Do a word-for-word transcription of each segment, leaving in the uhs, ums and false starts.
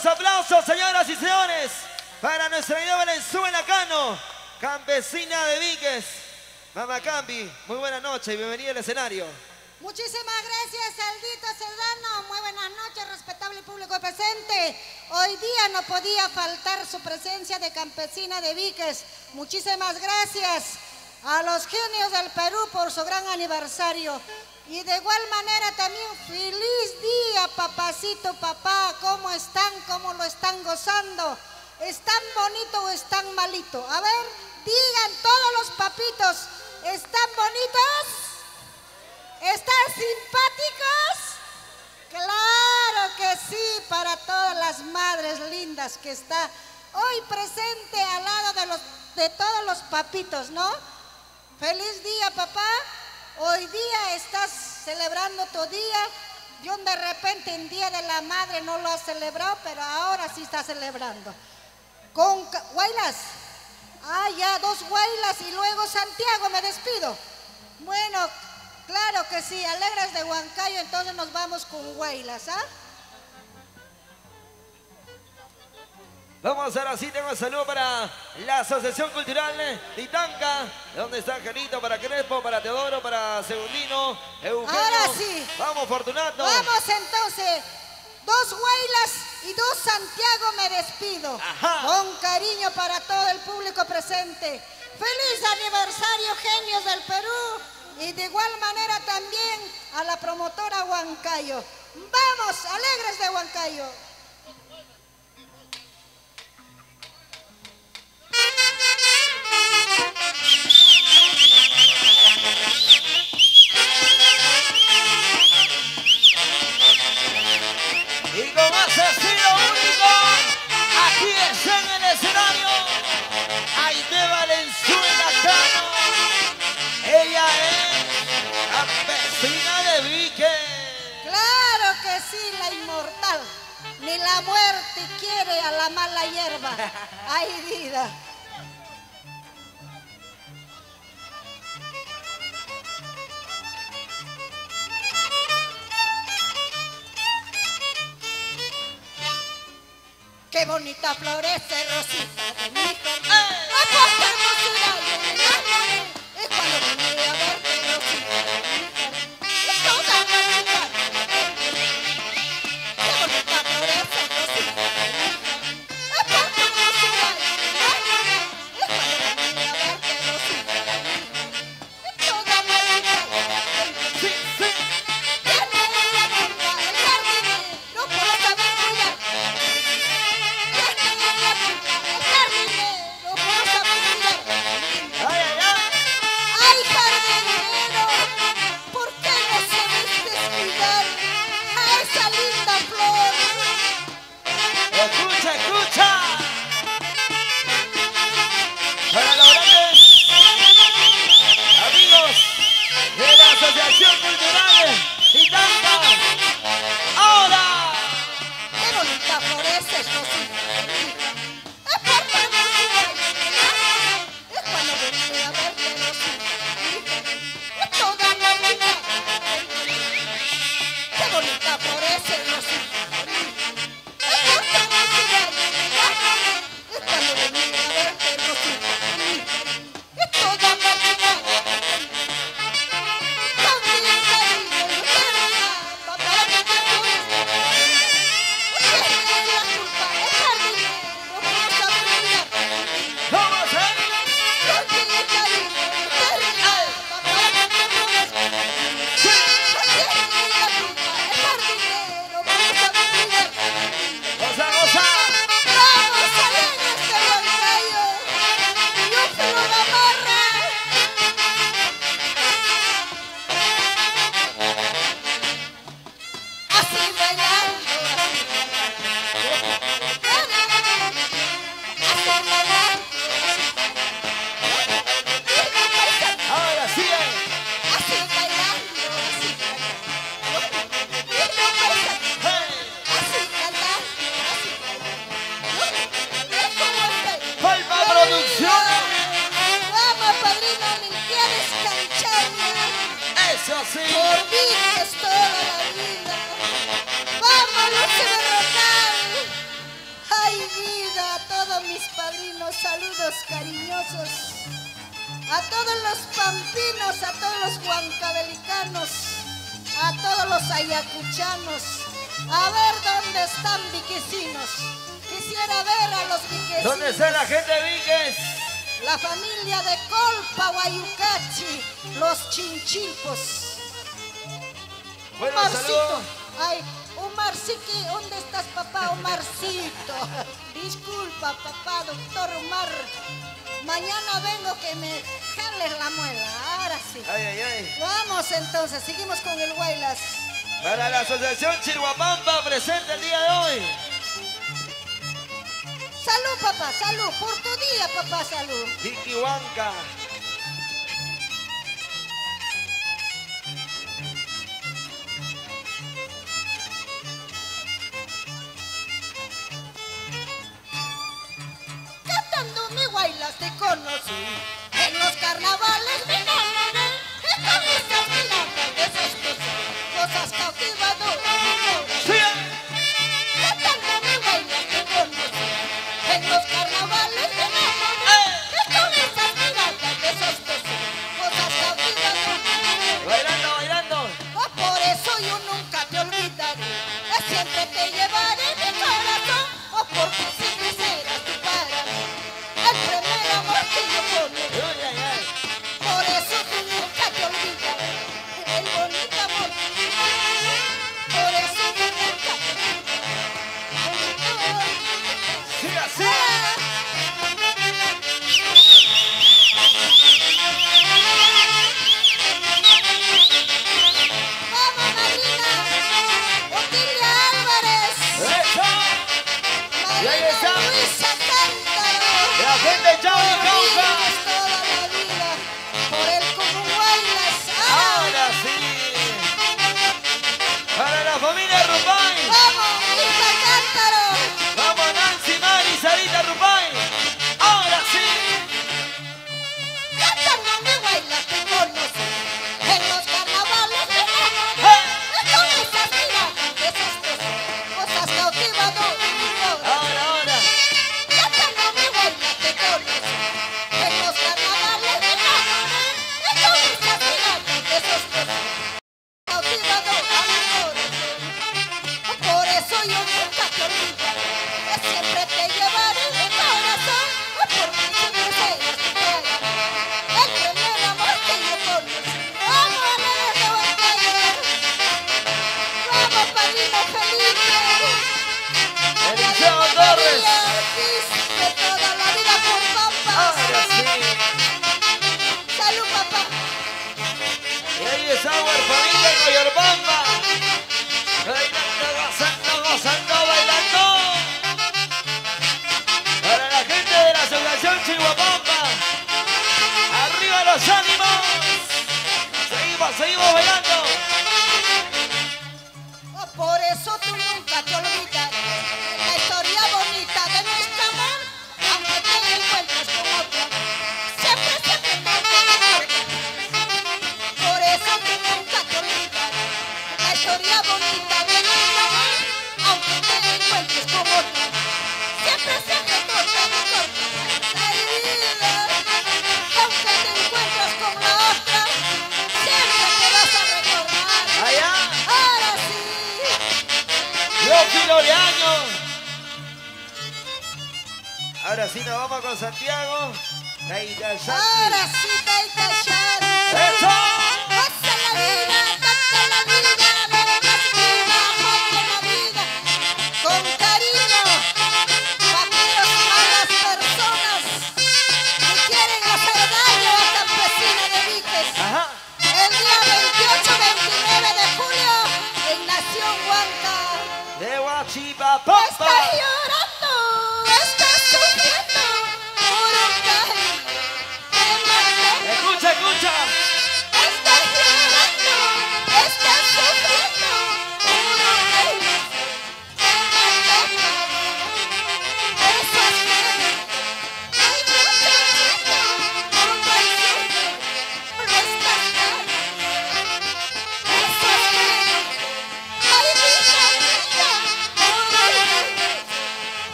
los aplausos, señoras y señores, para nuestra idea Valenzuela Cano, campesina de Víquez. Mamá Campi, muy buenas noches y bienvenida al escenario. Muchísimas gracias, Aldito Sedano. Muy buenas noches, respetable público presente. Hoy día no podía faltar su presencia de campesina de Víquez. Muchísimas gracias a los genios del Perú por su gran aniversario. Y de igual manera también feliz día, papacito, papá. ¿Cómo están? ¿Cómo lo están gozando? ¿Están bonito o están malito? A ver, digan todos los papitos, ¿están bonitos? ¿Están simpáticos? Claro que sí, para todas las madres lindas que está hoy presente al lado de, los, de todos los papitos, ¿no? Feliz día, papá. Hoy día estás celebrando tu día. Yo de repente en Día de la Madre no lo has celebrado, pero ahora sí está celebrando. Con guaylas. Ah, ya, dos guaylas y luego Santiago, me despido. Bueno, claro que sí, Alegres de Huancayo, entonces nos vamos con guaylas, ¿ah? Vamos a hacer así, tengo un saludo para la Asociación Cultural Titanca, donde está Angelito, para Crespo, para Teodoro, para Segundino, Eugenio. Ahora sí. Vamos, Fortunato. Vamos entonces, dos guaylas y dos Santiago, me despido. Ajá. Con cariño para todo el público presente. ¡Feliz aniversario, genios del Perú! Y de igual manera también a la promotora Huancayo. ¡Vamos, Alegres de Huancayo! Y con ese estilo único, aquí está en el escenario, Aide Valenzuela Cano. Ella es campesina de Víquez. Claro que sí, la inmortal. Ni la muerte quiere a la mala hierba. ¡Ay, vida! ¡Qué bonita florece, Rosita de mi jardín! ¡Ay, cuánta hermosura yo me enamoré! Es cuando vine a verte, Rosita de mi jardín. ¡Es toda bonita! ¡Qué bonita florece, Rosita de mi jardín! ¡Ay, cuánta hermosura yo me enamoré! Es cuando vine a verte, Rosita de mi jardín. ¡Es toda bonita! Sí, sí. ¡Tiene la culpa el jardinero por no saber cuidar! Ay, ay, ay. ¡Ay, jardinero! ¿Por qué no sabes descuidar a esa linda flor? Escucha, escucha. Para los grandes amigos de la Asociación Cultural Titanca. Ahora. ¡Qué bonita florece, Rosita! ¡Es por hermosura y enamoré! Es cuando vine a verte, Rosita. ¡Es toda bonita! ¡Qué bonita florece, Rosita! ¡Es por hermosura y enamoré! Es cuando vine a verte, Rosita. ¡Es toda bonita! ¡También cariño y ternura! ¡Para que te acuerdes! ¡Tiene la culpa el jardinero por no saber cuidar! ¿Cómo se? ¡Tiene cariño y ternura! ¡Para que te acuerdes! ¡Tiene la culpa el jardinero por no saber cuidar! Goza, goza. ¡Vamos, Alegres de Huancayo! ¡Yo filo la barra! Así bailando, así bailando. Así bailando, así Ahora sí. así bailando, así bailando. Hey. Así cantando, así bailando. Es como este. Palma Producciones. Vamos, padrino, limpiar canchaña. Eso sí. Por Víquez toda la vida. Vamos, Luce Berrocal. vida, a todos mis padrinos, saludos cariñosos. A todos los pampinos, a todos los huancavelicanos, a todos los ayacuchanos. A ver dónde están viquecinos. Quisiera ver a los viquecinos. ¿Dónde está la gente de Viques? La familia de Colpa, Guayucachi, los chinchilpos. Bueno, Omarcito. saludos. Ay, Omarcito, ¿dónde estás, papá? Omarcito. Disculpa, papá, doctor Omar. Mañana vengo que me jales la muela. Ahora sí. Ay, ay, ay. Vamos entonces, seguimos con el Guaylas. Para la Asociación Chirhuapampa presente el día de hoy. Salud, papá, salud. Por tu día, papá, salud. Vicky Huanca. Cantando mi Guaylas te conocí. En los carnavales me enamoré. Y con estas miradas de esas cosas, cosas cautivadoras. ¡Sí! Cantando mi Guaylas te conocí. En los carnavales me enamoré. Y con estas miradas de esas cosas, cosas cautivadoras. Bailando, bailando. Oh, por eso yo nunca te olvidaré. Que siempre te llevaré en mi corazón. Oh, porque siempre serás tú para mí. El primer amor que yo conocí. Ay, ay, ay. Por eso tú nunca te olvidaré. El bonito amor. Por eso tú nunca te olvidaré. Sí, así. Vamos, madrina. Otilia Álvarez. ¡Eso! Y ahí Marina está. Luisa Cántaro. La gente Chau y Cauca. Vives toda la vida por el común Guaylas. Ahora sí. Para la familia Rupay. ¡Vamos, Luisa Cántaro! Vamos Nancy, Mari, Sarita Rupay. Ahora sí. Cantando mi Guaylas te conocí. En los carnavales me enamoré. ¡Eh! Y con esas miradas de esas cosas, cosas cautivadoras. Ahora, ahora. Cantando mi Guaylas te conocí. En los carnavales me enamoré. Y con esas miradas de esas cosas, cautivadoras. Por eso yo nunca te olvidaré. Que siempre te llevaré en mi corazón. Porque siempre serás tú para mí. El primer amor que yo conocí. ¡Vamos, Alejandro Bancaya! ¡Vamos, padrino Felipe! Eliseo Torres. María Ortiz, de toda la vida por papas. Ahora sí. ¡Salud, papá! Y ahí está la familia de Coyorbamba. Bailando, gozando, gozando, bailando. Para la gente de la Asociación Chihuapampa. Arriba los ánimos. Seguimos, seguimos bailando. Oh, por eso tú nunca te olvidarás la historia bonita de nuestro amor, aunque te encuentres con otro. Siempre, siempre te recordaré. Por eso tú nunca te olvidarás la historia bonita de nuestro amor, aunque te encuentres con otro. Siempre, siempre te recordaré. Ay, vida, aunque te encuentres con la otra, siempre te vas a recordar. Allá, Ahora sí. los filoleaños. Ahora sí nos vamos con Santiago. Taita Santi. Ahora sí, Taita Shari. ¡Eso! Goza la vida, goza la vida, lo más viva, goza la vida. Con cariño, para aquellas malas personas que quieren hacer daño a Campesina de Viques. Ajá. El día veintiocho veintinueve de julio, en Nación Huanca. De Huachipapampa. Estás llorando, estás sufriendo por un cariño que maldito. Escucha, escucha. Estás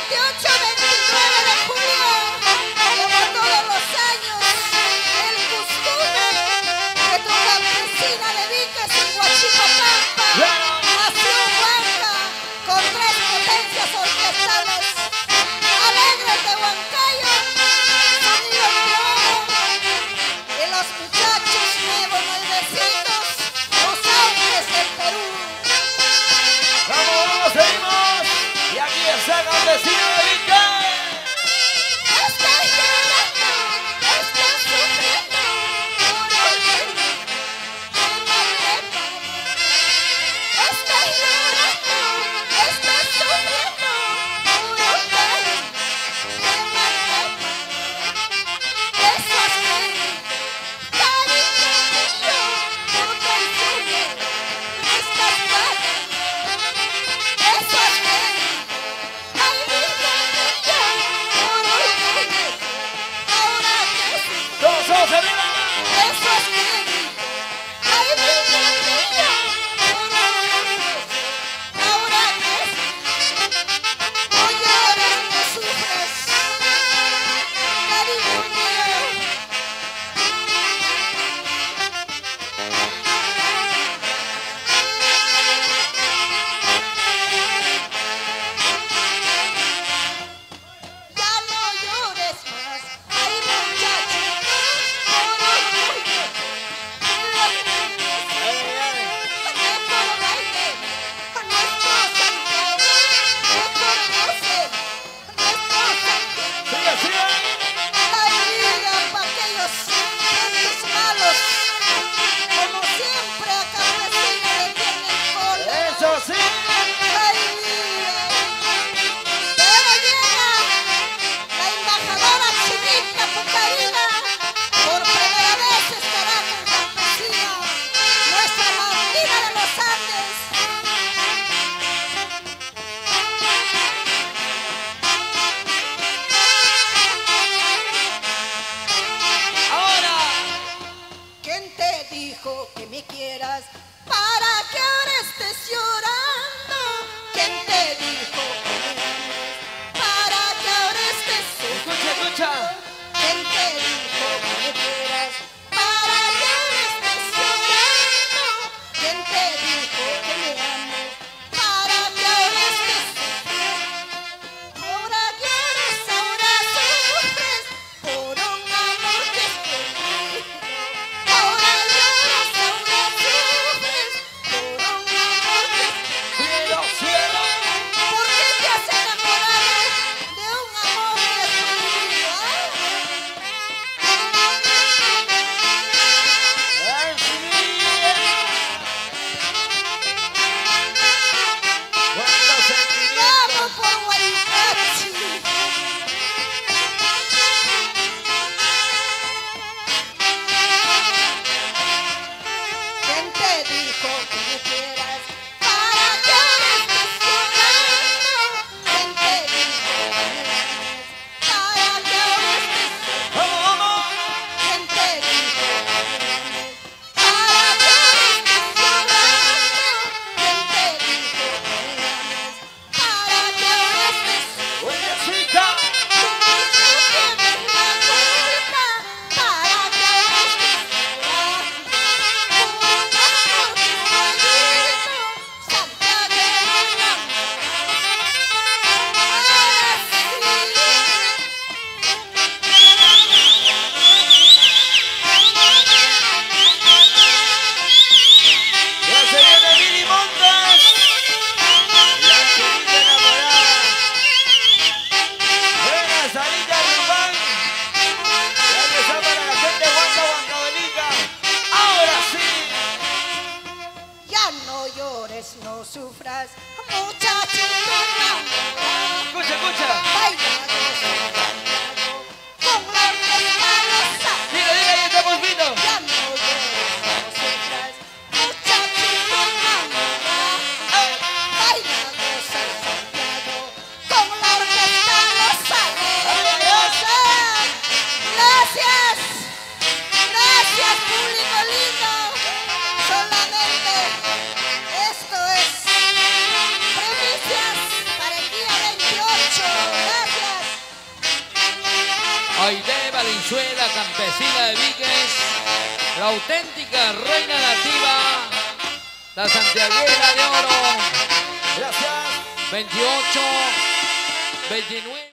veintiocho, veintinueve de julio, como todos los años, el costume de tu campesina de Viques en Huachipapampa nació en Huanca con tres potencias orquestales. Alegres de Huancayo, sonido plomo, y los muchachos nuevos nuevecitos, los hombres del Perú. ¡Vamos, vamos, seguimos! Y aquí está Campesina de Viques. Estoy llorando, estoy sufriendo por olvido que me preparé. Estoy llorando, estoy sufriendo por olvido que me preparé. Eso es mi cariño mío, por consumir estas palabras. Eso es mi ay vida mía, por olvido, ahora que sí. ¡Todos, todos arriba! Eso es mi ay vida mía, por olvido, ahora que sí. No llores, no sufres, cariño mío. Ya no llores más, ay muchachito, por orgullo. Los niños mejor baile, nuestro Santiago, mejor goce, nuestro Santiago. ¡Sigue, sigue! La vida para aquellos gentes malos, como siempre a Campesina le tienen cólera. ¡Eso sí! Ay, vida. Pero llega la embajadora Chinita Pucarina, por primera vez estará con Campesina, nuestra Martina de los Andes. ¡Ahora! ¿Quién te dijo que me quieras para que ahora estés llorando? ¿Quién te dijo que me ames para que ahora estés Escucha, sufriendo? escucha. ¿Quién te dijo que me quieras para que ahora estés llorando? ¿Quién te dijo que me ames para que ahora estés sufriendo? Ahora lloras, ahora sufres por un amor que es prohibido. Ahora lloras, ahora sufres por un amor que es ¡Cielo, cielo! ¿por qué te has enamorado de un amor que es prohibido? ¡Ay, sí! ¡Cuánto sentimiento! ¡Vamos por Guayucachi! ¿Quién te dijo que me quieras para que ahora estés llorando? ¿Quién te dijo que me ames para que ahora estés sufriendo? ¡Vamos, vamos! ¿Quién te dijo que me ames para que ahora estés llorando? ¿Quién te dijo que me ames para que ahora estés sufriendo? ¡Buenecita! Tú mismo tienes la culpa para que ahora estés llorando. Por un amor que es prohibido, Santiago enamorado. ¡Ya se viene Mili Montes! ¡La chinita enamorada! ¡Buenas, Sarita Rubán! ¡Ya que está para la gente de Huanca, Huancavelica! ¡Ahora sí! Ya no llores, no sufras, muchachito enamorado. ¡Escucha, escucha! Baila de Santiago, con la orquesta los ángeles. ¡Diga, diga, ahí estamos viendo! Ya no llores, no sufras, muchachito enamorado. Baila de Santiago, con la orquesta los ángeles. Gracias, gracias público lindo. Solamente esto es Aide Valenzuela, campesina de Víquez, la auténtica reina nativa, la santiaguera de oro. Gracias. veintiocho, veintinueve.